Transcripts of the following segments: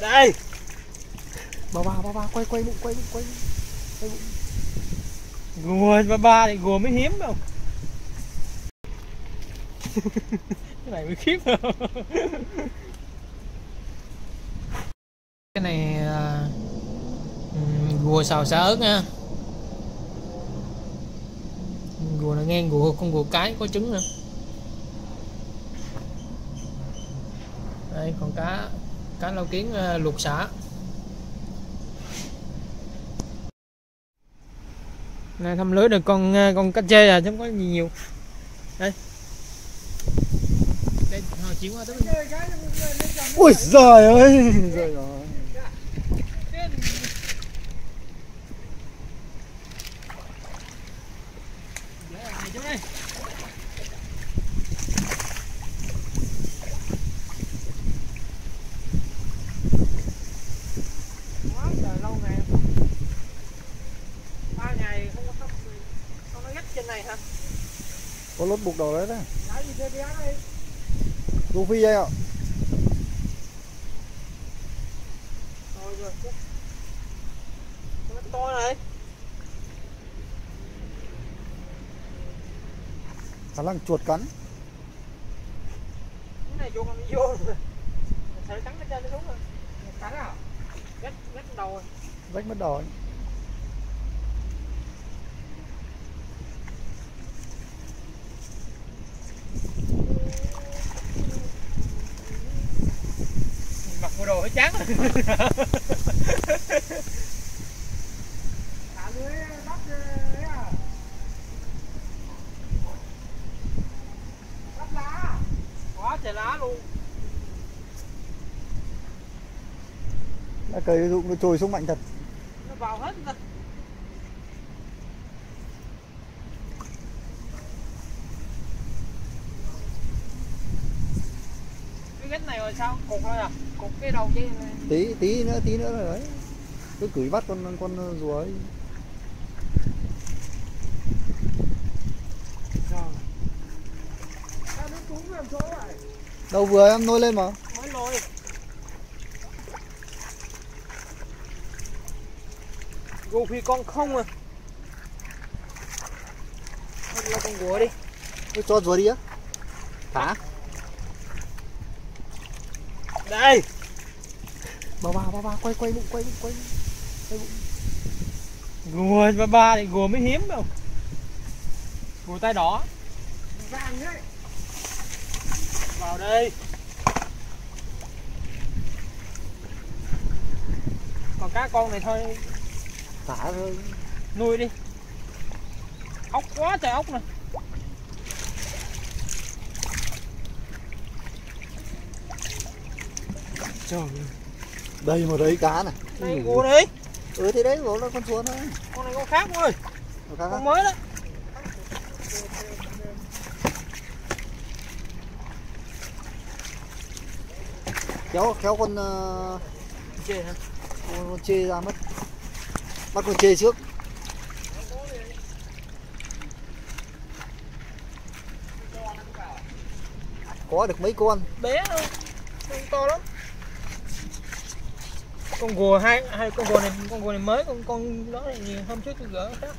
Đây. Bà quay bụng. Gùa ba thì gùa mới hiếm không? Cái này mới khiếp không? Cái này gùa xào xả ớt nha. Gùa là ngang con gùa cái có trứng nữa. Đây còn cá lau kiến luộc xả. Này thăm lưới được con cá chê à chứ không có gì nhiều. Đây. Đây chuyển qua tới bên. Ui giời ơi. Rồi. Lâu ngày 3 ngày không có không nó gắt trên này hả? Có lốt bục đầu đấy đấy. Rô phi đây ạ. Rồi. Nó to này. Khả năng chuột cắn. Cái này vô không vô rồi. Sợ cắn cái trên nó xuống rồi. Cắn à? Gắt đầu rồi. Rách mất đầu ấy. Mặc bộ đồ hơi trắng. Thả lưới bắt đấy à? Bắt lá. Quá trời lá luôn. Đã cây dụng nó trồi xuống mạnh thật. Nó vào hết rồi. Cái gánh này rồi sao? Cục thôi à? Cục cái đầu dây này. Tí nữa là đấy. Cứ cưỡi bắt con rùa ấy. Đâu vừa em nôi lên mà. Mới nôi. Gù phi con không à. Cho con gùa đi. Cứ cho rùa đi á. Thả. Đây. Bà quay bụng. Gùa ba thì gùa mới hiếm không? Gùa tai đỏ. Vàng đấy. Vào đây. Còn cá con này thôi. Thả thôi. Nuôi đi. Ốc quá trời ốc nè. Trời ơi. Đây mà đấy cá này. Này gùa đi. Thì đấy gùa là con rùa thôi. Con này con khác ơi. Con mới đó. Kéo con Chê hả? con chê ra mất. Bắt con chê trước. Có được mấy con. Bé thôi. Không to lắm. Con gùa hai con gùa này mới, con đó này hôm trước tôi gỡ khác.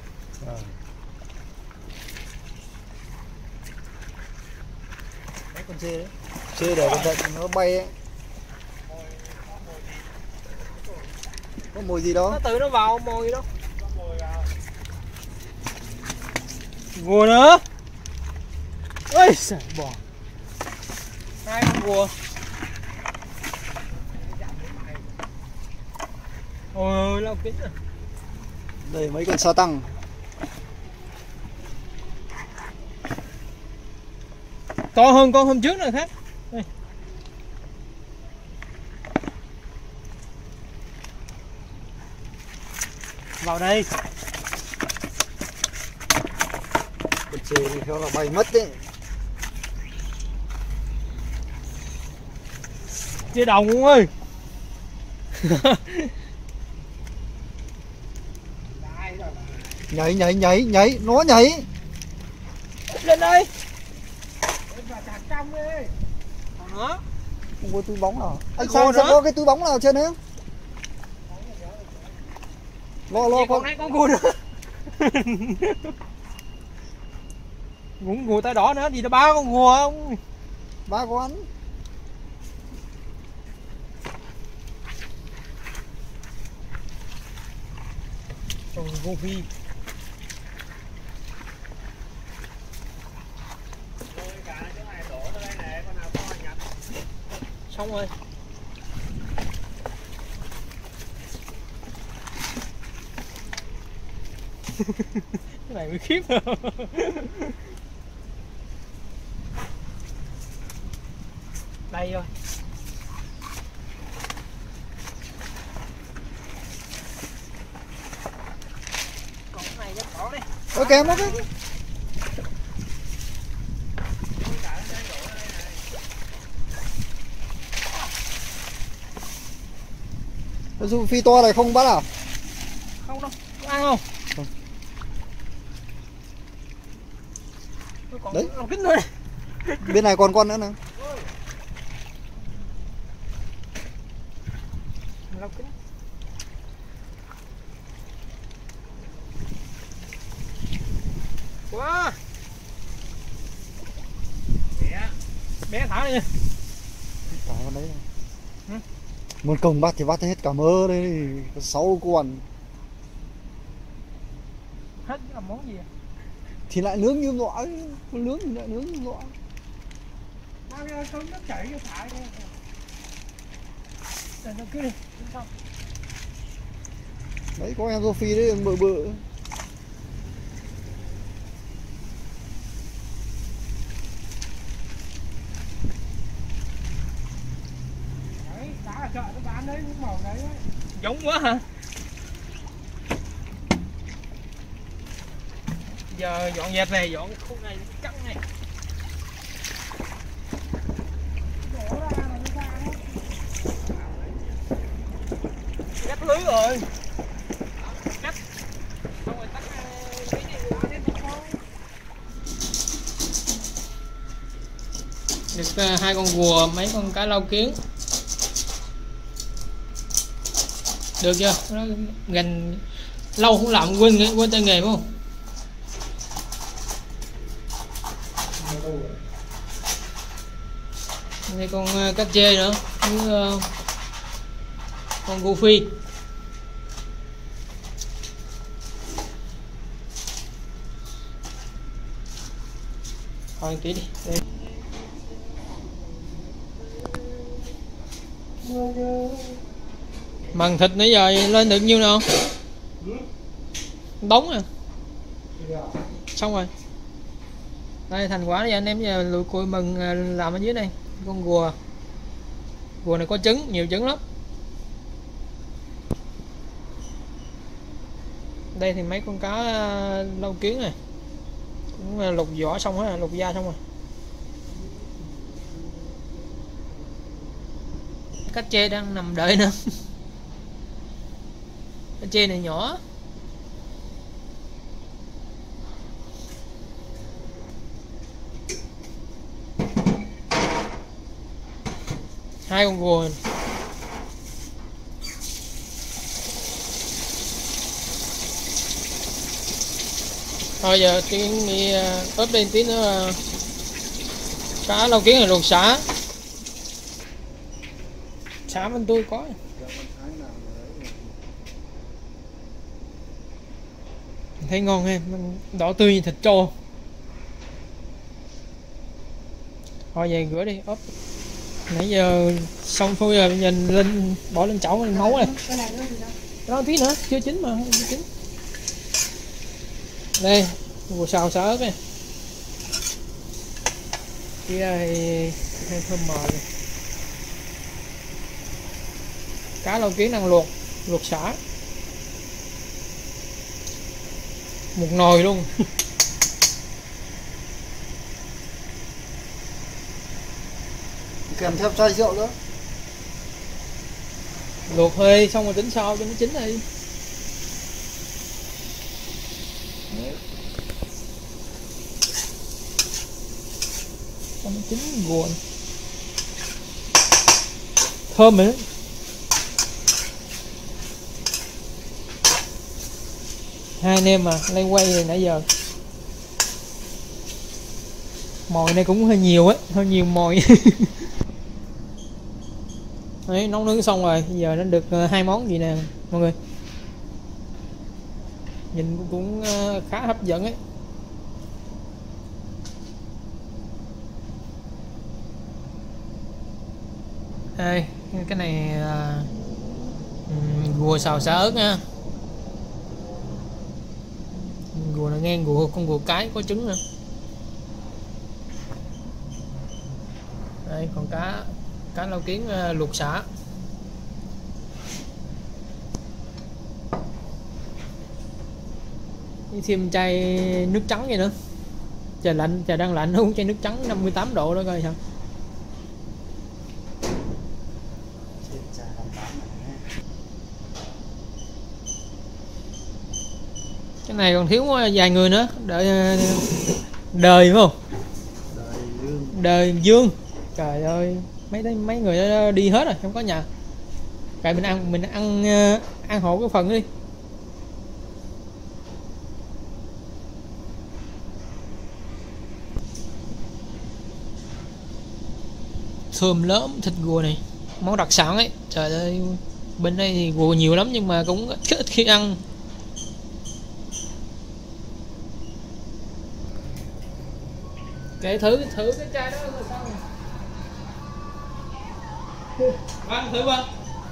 Đấy con chê đấy. Chê để cẩn thận nó bay ấy. Có mùi gì đó. Nó tự nó vào mồi đâu. Gùa nữa. Ôi giời bò. Hai con gùa. Ôi lau kính rồi. Đây mấy con sa tăng. To hơn con hôm trước này khác. Đây. Vào đây. Con chê thì theo là bay mất đấy. Chia đồng luôn ơi. Nhảy, nó nhảy. Lên đây. Vào trong đi. Còn nữa. Không có túi bóng nào. Anh Gồ sang xem nữa. có cái túi bóng nào trên đấy không? Lo con này con gùa nữa. Cũng gùa tay đỏ nữa, gì đó ba con gùa không? ba con. Còn gù phi. Xong rồi. Cái này mới khiếp. Đây rồi. Còn cái này dắt bỏ đi. Ok em ok. Dù phi to này không bắt à? Không đâu, có ăn không? Không. Còn Đấy. lồng kính thôi. Bên này còn con nữa nè. Lồng kính. Wow. Bé thả đi nha. Cả con đấy. Ừ. Muốn công bắt thì bắt hết cả mơ đây, có 6 con. Hết là món gì à? Thì lại nướng như nọ, con nướng thì lại nướng như nọ. Bao nhiêu cơm nó chảy vô thả đi. Để nó cứ đi, xong. Đấy có em Sophie đấy bự bự. Đấy, đá ở chợ nó bán đấy, những màu đấy. Giống quá hả? Giờ dọn dẹp này, dọn cái khu này cắt này. Cắt lưới rồi. Cắt. Xong rồi tắt cái này qua đến con. Được 2 con gùa, mấy con cá lau kiến. Được chưa? Nó gần lâu không làm quên tay nghề phải không? Đây con cá chê nữa với con gu phi. Thôi tí đi. Đây. Mần thịt nãy giờ lên được nhiêu nào? Đóng nè. Xong rồi. Đây thành quả giờ anh em giờ lùi cùi mừng làm ở dưới đây. Con gùa. Gùa này có trứng, nhiều trứng lắm. Đây thì mấy con cá lau kiến này. Cũng lục vỏ xong hết, lục da xong rồi. Cá chê đang nằm đợi nữa. Cá chê này nhỏ. Hai con gùa. Thôi giờ tiếng đi ướp lên tí nữa. Cá lau kiến này luộc xả. Xả bên tôi có. Thấy ngon ha, đỏ tươi như thịt trâu. Thôi về rửa đi, ốp. Nãy giờ xong thôi rồi, bây giờ lên bỏ lên chảo lên nấu này. Đó tí nữa, chưa chín mà, chưa chín. Đây, vừa xào xả ớt này. Kia hơi thơm mờ này. Cá lau kiến đang luộc, luộc xả. Một nồi luôn. Kèm theo chai rượu nữa. Luộc hơi xong rồi tính sau cho nó chín đi. Cho nó chín guồn. thơm rồi đấy. Hai anh em mà lay quay rồi nãy giờ. Mồi này cũng hơi nhiều á, hơi nhiều mồi. Đấy, nấu nướng xong rồi, giờ nó được 2 món gì nè mọi người. Nhìn cũng khá hấp dẫn ấy. Đây, cái này gùa xào xả ớt nha. Gùa là ngang gùa, con gùa cái có trứng nè. Đây, còn cá lau kiến luộc xả. Với thêm chai nước trắng vậy nữa. Trời lạnh, trời đang lạnh uống chai nước trắng 58 độ đó coi sao. Cái này còn thiếu vài người nữa, đợi đời phải không? Đời Dương. Trời ơi, mấy người đó đi hết rồi, không có nhà. Tại mình ăn hộ cái phần đi. Thơm lớn thịt gùa này, món đặc sản ấy. Trời ơi, bên đây thì gùa nhiều lắm nhưng mà cũng ít khi ăn. Kệ thử cái chai đó rồi sao? Ăn thử ba.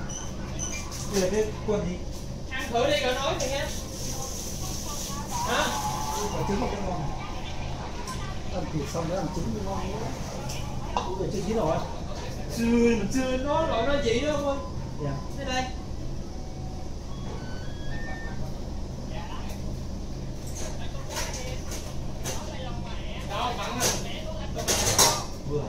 Ăn thử đi rồi nói thì nghe. Hả? Quả trứng một cái ngon. Ăn thịt xong đó ăn trứng thì ngon nữa. Ủa chưa chín rồi. Chưa nói gì đó không? Dạ. Đây đây. Đó, mặn rồi. Vừa.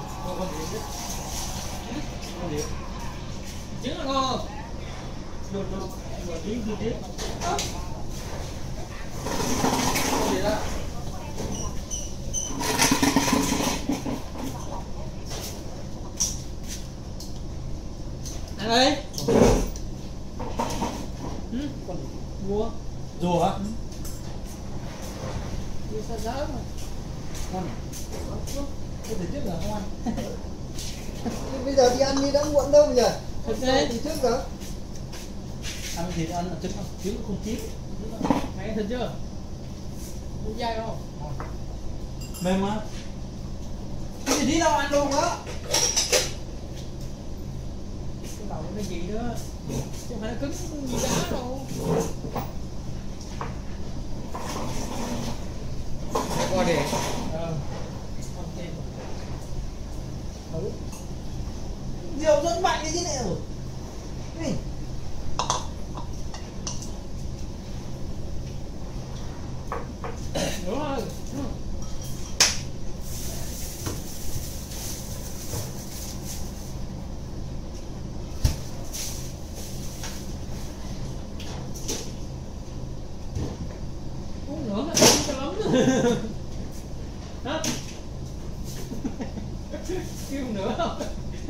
Trứng là ngon không? Được. Trứng chưa biết. Đó. Gì đó? Ăn đi. Mua. Rùa hả? Mua sao rớt mà. Ngon. Cái từ trước là không ăn. Bây giờ đi ăn đi đã muộn đâu bây giờ. Thịt đi. Đi trước rồi. Ăn thịt ăn là trứng không? Trứng không chín. Mày ăn thịt chưa? Muốn dai không? Mềm mà. Cái gì đi đâu ăn luôn đó. Cái đầu nó gì nữa. Chứ không phải nó cứng gì đá đâu. Qua để. Thử. Rượu dẫn mạnh cái gì này rồi. Này. Nữa thôi. Uống nữa là uống cho lắm. Hả? Kêu nữa không?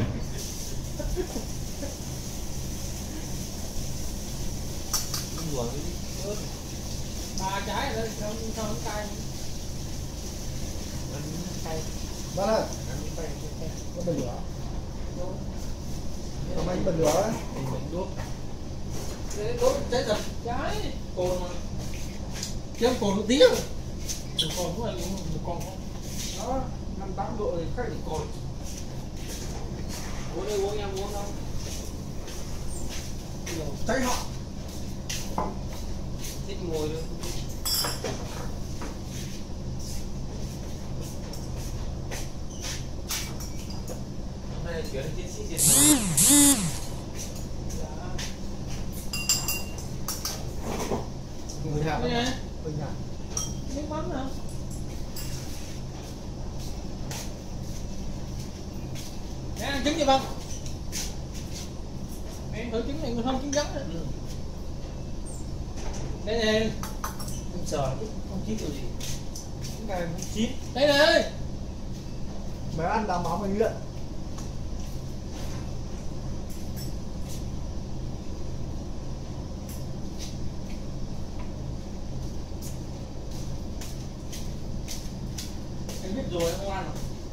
Ba trái rồi đó, không cay. Bác ơi. Có bật lửa. Có mấy bật lửa ấy. Đốt trái thịt, trái cồn mà. Chứ không cồn một tiếng. Cồn cũng là một con không? Đó, 5-8 độ thì khác thì cồn. Uống đây uống em uống đâu. Cháy họ. Thích ngồi luôn. Hôm nay chuyển đến chiến sĩ diệt. Người nhà. Đây nè. Người nhà. Nước mắm hả? Nè ăn trứng gì không? Mẹ ăn thử trứng này không trứng rắn nữa. Đây nè. Không sợ, không chín kiểu gì. Trứng này không chín. Đây nè. Mày ăn đảm bảo mình luyện.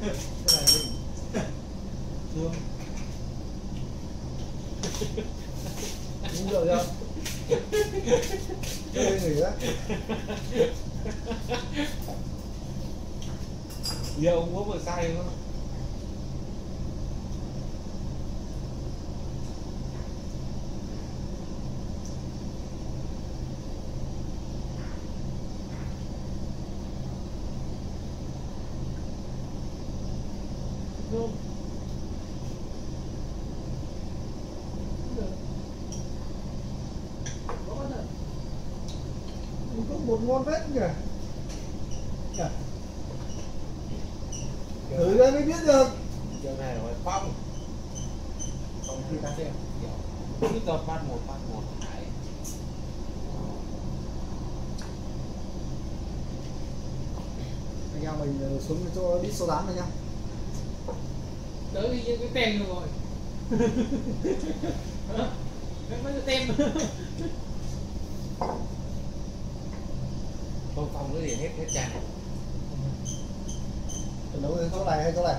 Thương. Đúng rồi không? Chơi người đó. Giờ ông có vừa sai không? Có một ngon vết kìa. Thử ra mới biết được. Giờ này rồi phong. Còn khi ta xem. Cứ tập phát một. Đấy. Anh em mình xuống cho đít số đám này nha. Đỡ đi cái tem rồi. Mấy cái tem. Không phong nữa thì hết tràn. Trận đấu chỗ này hay chỗ này?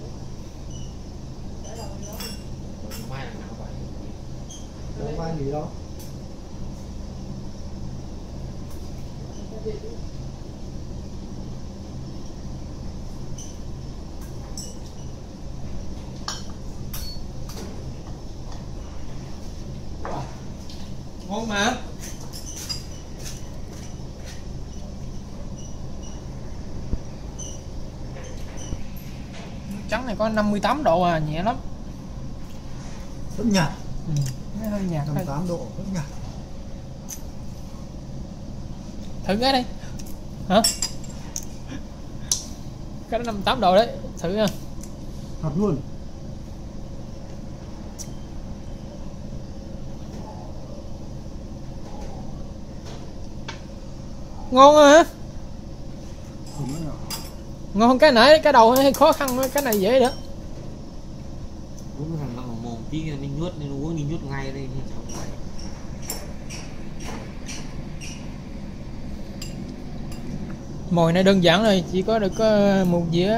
Mai là nào vậy? Đâu mai nghỉ đâu. Ngon mà. Trắng này có 58 độ à, nhẹ lắm. Vẫn nhạt. Nó hơi nhạt thôi. 58 độ vẫn nhạt. Thử cái đi. Hả? Cái đó 58 độ đấy, thử nha. Thật luôn. Ngon hả? Không nữa nào. Ngon hơn cái nãy, cái đầu hơi khó khăn, cái này dễ nữa. Uống thằng nó mồm tí mình nuốt nên uống đi nuốt ngay đây thì chẳng phải. Mồi này đơn giản rồi, chỉ có được có một dĩa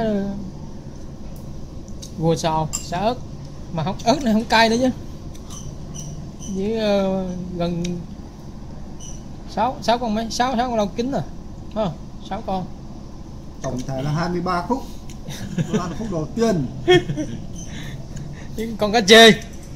gùa xào, xả ớt. Mà không, ớt này không cay nữa chứ. Với gần 6 con mấy, 6 con lâu kính rồi. Không, 6 con. Tổng thể là 23 khúc. Tôi ăn khúc đầu tiên. Nhưng con cá chê.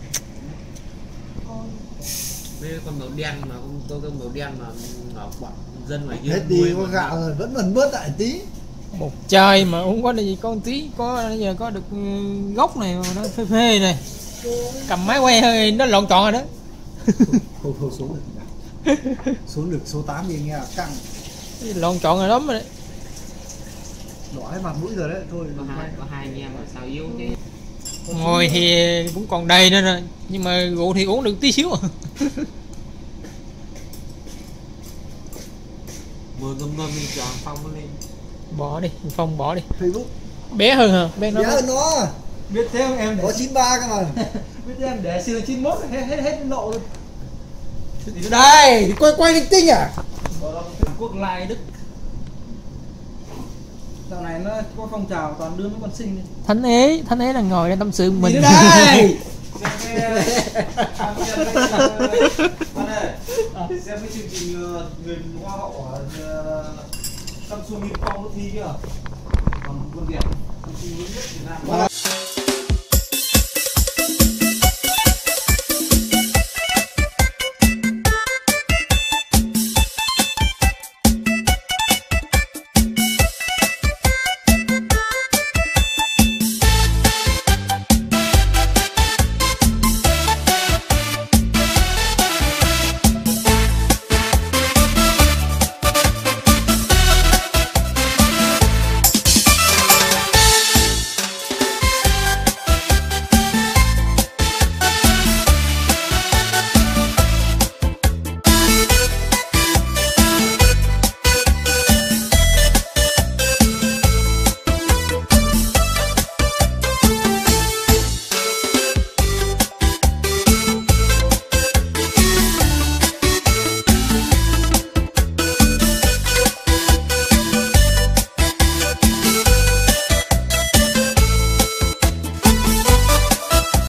Đây con mèo đen mà con mèo đen mà bọn dân ngoài kia Hết đi có gạo rồi vẫn còn bớt lại tí. Một chai mà không có gì, có tí, có giờ có được gốc này mà nó phê phê này. Cầm máy quay hơi nó lộn tròn rồi đó. Thôi xuống được. Xuống được số 8 thì nghe là căng. Lộn tròn rồi lắm rồi đấy. Đỏ hết mặt mũi rồi đấy. Thôi có hai anh em mà sao yếu chứ. Ngồi thì cũng còn đầy nữa nè, nhưng mà rượu thì uống được tí xíu à. Mưa ngâm đi cho phong nó lên. Bỏ đi, Phong bỏ đi. Facebook Bé hơn hả? Bé nó. bé hơn nó. Biết thế không em? Có 93 cơ mà. Biết thế em để xưa 91 hết lộ luôn. Đây, thì quay linh tinh à? Quốc Lai Đức. Dạo này nó có phong trào toàn đưa mấy con sinh lên. Thánh ế là ngồi đây tâm sự mình. Nhìn đây. Xem cái chương trình người hoa hậu ở Samsung Nippon nó thi chưa? Còn con Việt, Samsung lớn nhất Việt Nam.